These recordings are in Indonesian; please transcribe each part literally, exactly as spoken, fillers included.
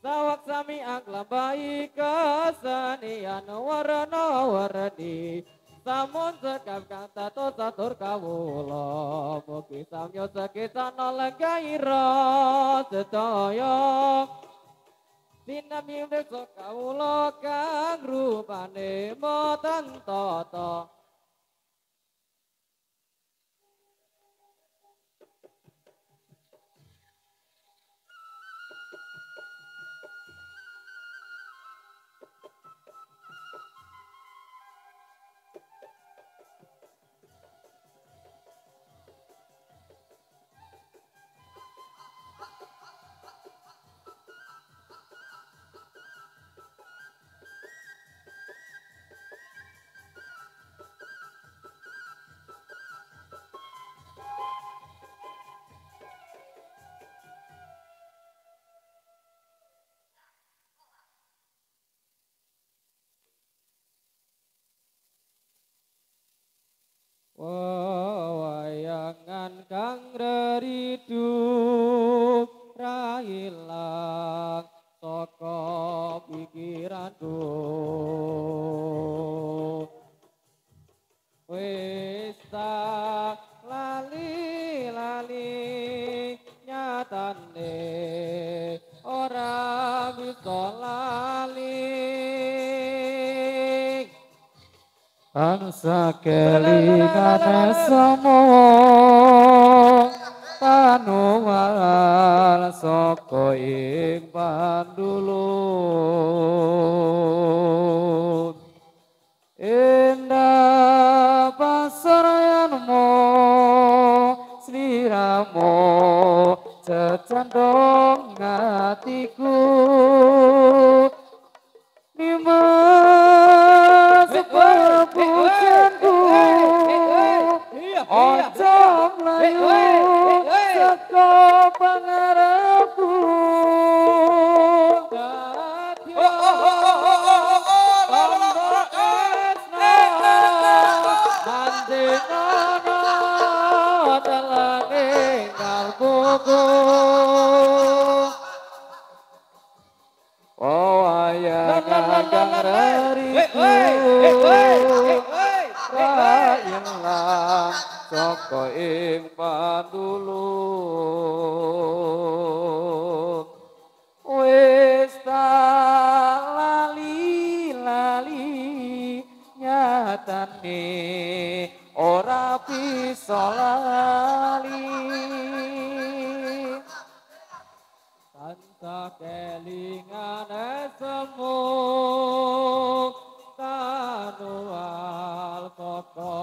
Sawak sami anglambai kesenian warna-warni. Samun sekap kang tato satur kawula mugi samya sekisana lenggaira sedaya. Sinami beksa kawula kang rupane boten tata. Wayangan kang reriduk ra ilang saka pikiranku. Wis tak lali-lali nyatane ora bisa lali. Angsa kelingan semua panuwal saka ing pandulur indah pasaryanmu sliramu cecandong hatiku Nimas pepujanku ojo mlayu saka pangarepku Mandingono telane kalbuku Oh ayang kang rariku ra ilang saka ing pandulur wis tak lali-lali nyatane ora bisa lali tansah kelingan semu tanual saka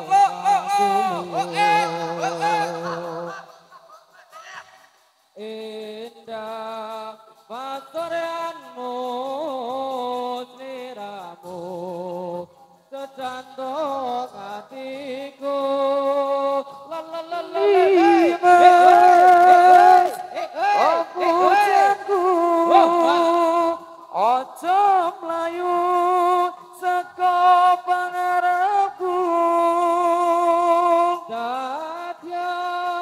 indah pasaranmu sliramu secandong hatiku la la la la pujanku ojo mlayu saka pangarepku dadya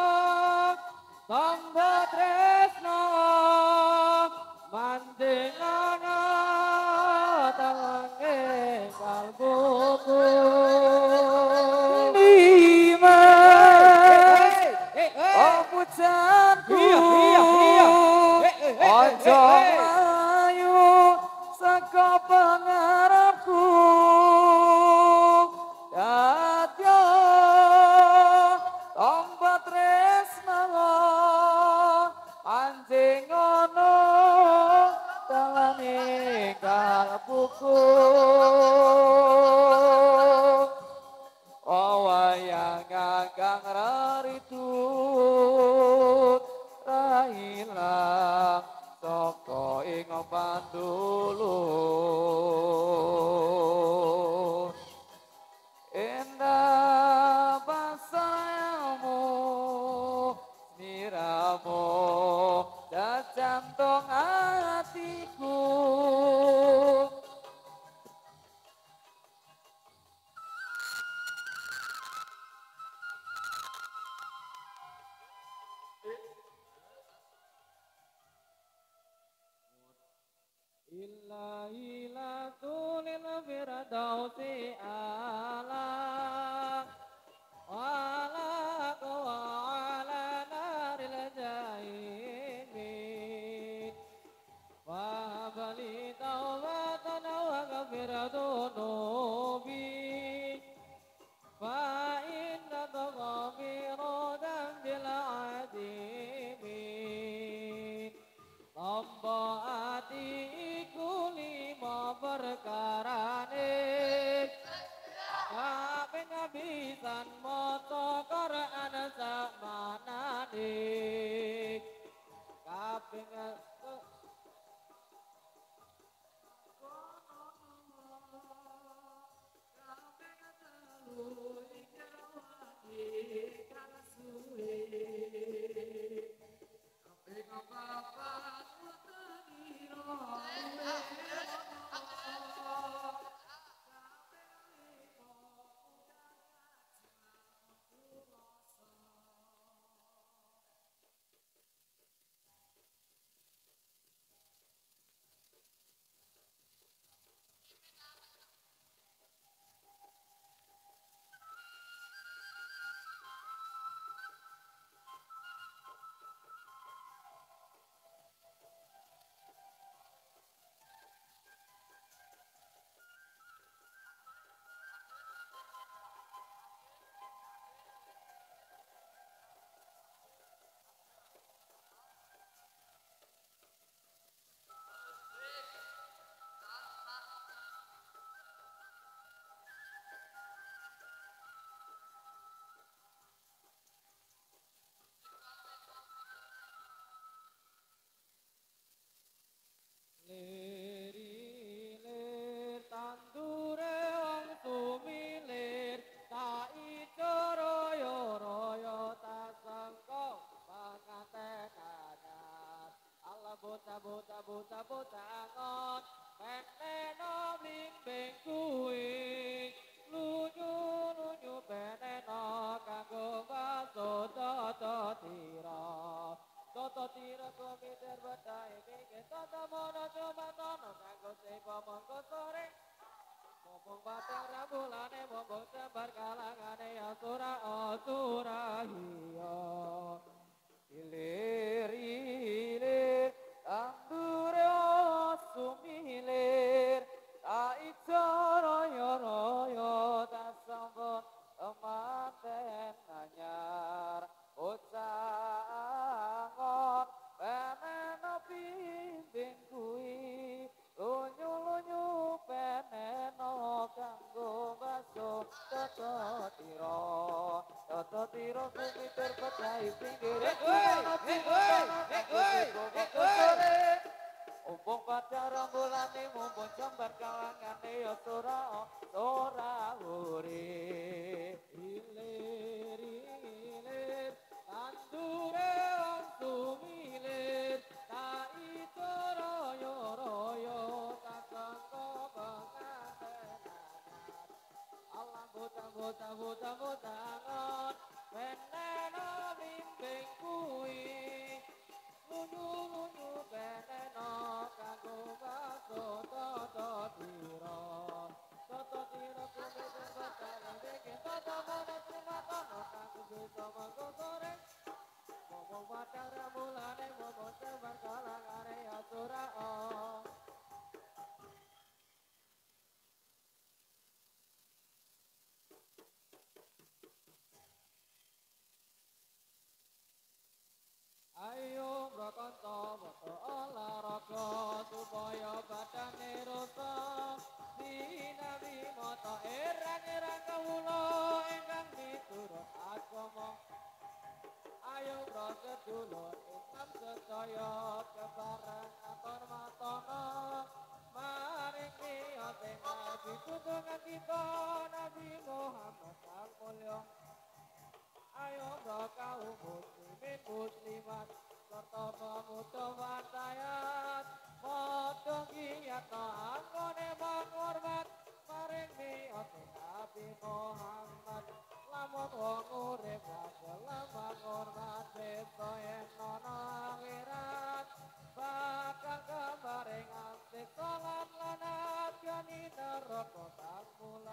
tamba tresno mandingana talange kalbuku Nimas oh pujanku ojo mlayu saka pangarepku dadya tamba tresna anjing ono dalane kalbuku oh wayang kang raridut ra ilang saka ing pandulur indah pasamu sliramu cecandong hatiku firdausi ala wala qawa ala naril jahimi wa bali taubatan wa ghafiratunubi fa inna taghafiru dambil adimin tampa ati iku lima perkarane kaping abisan maca Quran sakmanane kaping Lirilir tandure wong tumilir tak ijo royo-royo tak sangka panganten anyar Allah bocah-bocah bocah-bocah angon peneno blimbing kuwi lunyu-lunyu peneno kanggo baso toto tira toto tira komiter badai mikir toto mono cuma tono kanggo sepo mongko sore ngomong batang rambulane ngomong sebar kalangane asura asura hiyo ilir ilir tandure sumilir tak ijo royo royo tak sambut emanten anyar ucangon peneno pimpin kuwi lunyu-lunyu peneno kanggo baso toto tiro toto tiro kumiter pecahi pinggir umpung pada rembulan mumpung jembar kalangane ya sura sura uri ilir ilir tandure wong tumilir tak ijo royo royo tak sangka penganten anyar Allah bocah bocah bocah bocah angon peneno bimbing kuwi lunyu-lunyu peneno kanggo baso toto tiro toto tiro kumiter betale bikin toto mono terima tono kanggo bisa mangko sore ngomong batang remulane ngomong sebar kalangane asura oh ayo brakanto moto olahraga supaya badane rusak dinabi moto erang-erang kawula ingkang miturut agama ayo bro sedulur Islam sedaya kebareng atur matono maring niate Nabi tuntungan kita Nabi Muhammad sang mulya ayo bro kaum muslimin muslimat serta pemuda watayat padha ngiyatno anggone menghormat maring niate Nabi Muhammad lamun wong urip gelem menghormat besok yen ana akhirat bakal kebaring asik salat lan abjani neraka tak mulai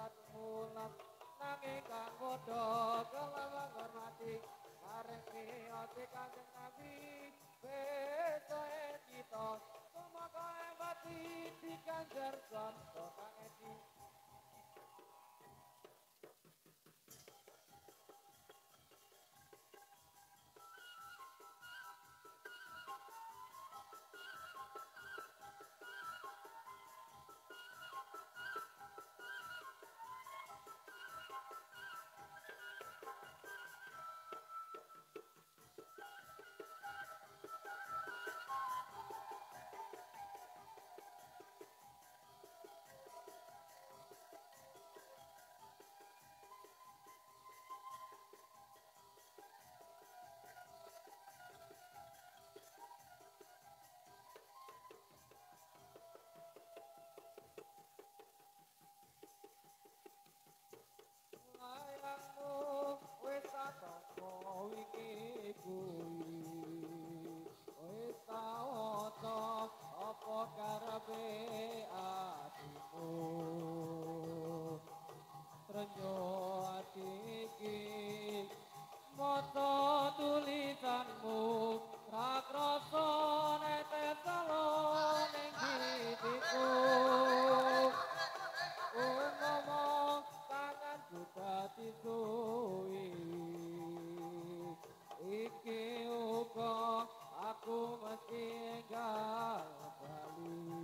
tinggal bali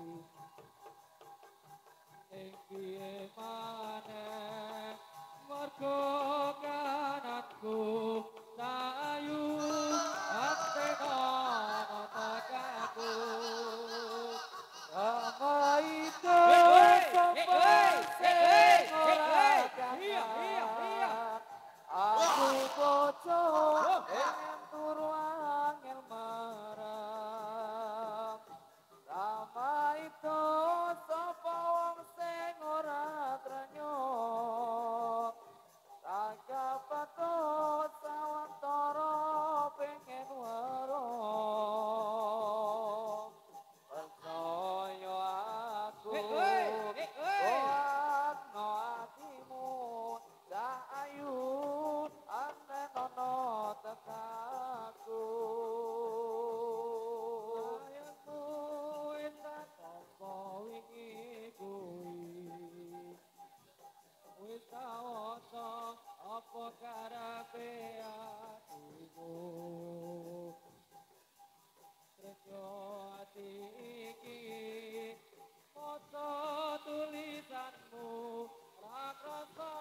ing piye maneh mergo kananku sayu astena takaku Rama itu sampai sing ora kakak aku bocah ing turu angel marang Rama itu sapa wong sing ora trenyo Raga patut sawantara pengen weruh percaya aku kuat no hatimu dah ayu ane nono tekaku sayangku indah tompo wingi kuwi wis kawoso apa karepe atimu tresno ati iki maca tulisanmu ra krasa